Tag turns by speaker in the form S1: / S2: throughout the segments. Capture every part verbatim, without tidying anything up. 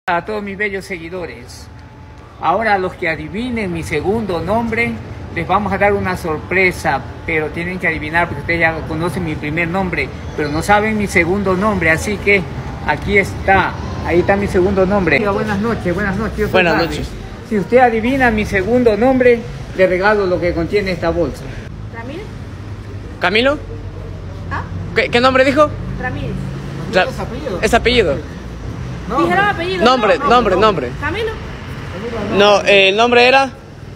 S1: A todos mis bellos seguidores, ahora a los que adivinen mi segundo nombre, les vamos a dar una sorpresa, pero tienen que adivinar porque ustedes ya conocen mi primer nombre, pero no saben mi segundo nombre, así que aquí está, ahí está mi segundo nombre. Buenas noches, buenas noches.
S2: Buenas noches.
S1: Si usted adivina mi segundo nombre, le regalo lo que contiene esta bolsa.
S3: ¿Ramírez?
S2: ¿Camilo?
S3: ¿Ah?
S2: ¿Qué, qué nombre dijo?
S3: Ramírez.
S2: Ra
S1: ¿Es apellido?
S2: ¿Es apellido?
S1: No,
S3: Dijeron apellido.
S2: Nombre,
S3: no, no,
S2: nombre,
S3: no.
S2: nombre.
S3: ¿Camilo?
S2: No, eh, el nombre era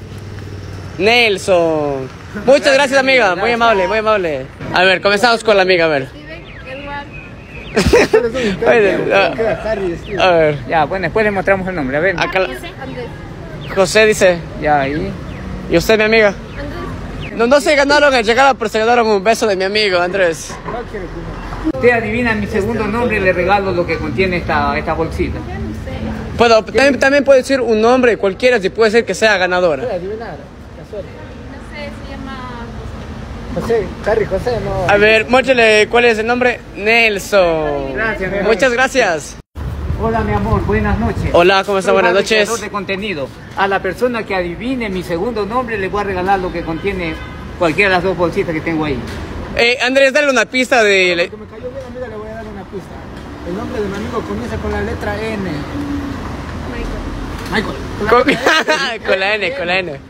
S2: Nelson. Muchas gracias, amiga. Muy amable, muy amable. A ver, comenzamos con la amiga, a ver.
S3: Steven, Edward.
S2: Oye, a, a ver.
S1: Ya, bueno, después le mostramos el nombre, a ver.
S2: Acá,
S3: Andrés.
S2: José dice.
S1: Ya, ahí.
S2: ¿Y usted, mi amiga?
S3: Andrés.
S2: No, no se ganaron el llegar, pero se ganaron un beso de mi amigo, Andrés.
S1: Usted adivina mi segundo nombre, le regalo lo que contiene esta, esta bolsita.
S3: Ya no sé.
S2: Puedo, también, también puede decir un nombre cualquiera, si puede ser que sea ganadora.
S4: adivinar,
S3: No sé, se llama
S4: José, Harry José, no.
S2: A ver, muéstrale cuál es el nombre. Nelson.
S1: Gracias, mi amor.
S2: Muchas gracias.
S1: Hola, mi amor, buenas noches.
S2: Hola, ¿cómo está?
S1: Soy
S2: Buenas
S1: Javi,
S2: noches.
S1: creador de contenido. A la persona que adivine mi segundo nombre le voy a regalar lo que contiene cualquiera de las dos bolsitas que tengo ahí.
S2: Eh, Andrés, dale una pista de...
S4: Lo que me cayó bien, amiga, le voy a dar una pista. El nombre de mi amigo comienza con la letra N.
S3: Michael.
S4: Michael.
S2: Con, con la N, con la N.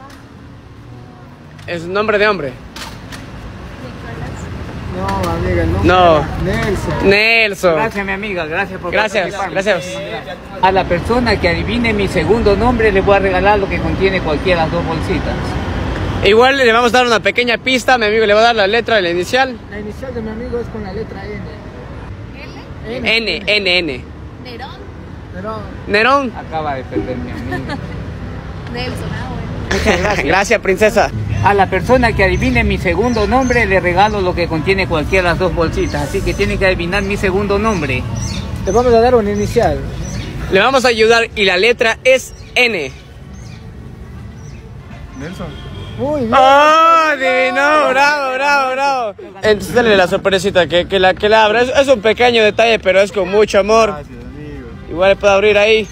S2: Es un nombre de hombre.
S3: Nicolás.
S4: No, amiga, el nombre
S2: No.
S4: era Nelson.
S2: Nelson.
S1: Gracias, mi amiga, gracias por
S2: Gracias,
S1: participar.
S2: gracias.
S1: A la persona que adivine mi segundo nombre le voy a regalar lo que contiene cualquiera de las dos bolsitas.
S2: Igual le vamos a dar una pequeña pista. Mi amigo le va a dar la letra de la inicial.
S4: La inicial de mi amigo es con la letra N.
S3: L.
S2: N, N, N.
S3: Nerón.
S4: Pero
S2: Nerón.
S1: Acaba de perder mi amiga.
S3: Nelson. Ah, bueno.
S1: Muchas gracias.
S2: Gracias, princesa.
S1: A la persona que adivine mi segundo nombre le regalo lo que contiene cualquiera de las dos bolsitas. Así que tiene que adivinar mi segundo nombre.
S4: te vamos a dar una inicial.
S2: Le vamos a ayudar y la letra es N.
S4: Nelson. Muy bien.
S2: ¡Oh! Divino, bravo, bravo, bravo. Entonces dale la sorpresita que, que la que la abra. Es, es un pequeño detalle, pero es con mucho amor.
S5: Gracias, amigo.
S2: Igual le puedo abrir ahí.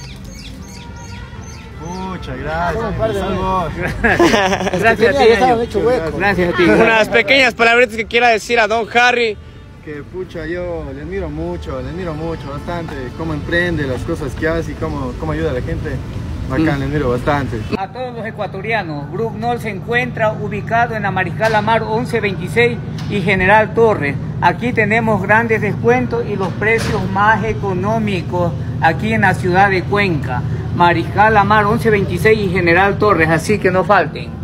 S5: Muchas gracias.
S4: Un par de
S5: Salvo.
S1: Gracias a ti,
S4: Tenía que estar
S1: Año.
S4: hecho hueco.
S1: Gracias a ti.
S2: Unas pequeñas palabritas que quiera decir a don Harry.
S5: Que pucha, yo le admiro mucho, le admiro mucho, bastante. Cómo emprende, las cosas que hace y cómo, cómo ayuda a la gente. Bacán, le admiro bastante.
S1: A todos los ecuatorianos, Grupo Nol se encuentra ubicado en la Mariscal Amar once veintiséis y General Torres. Aquí tenemos grandes descuentos y los precios más económicos aquí en la ciudad de Cuenca. Mariscal Amar once veintiséis y General Torres, así que no falten.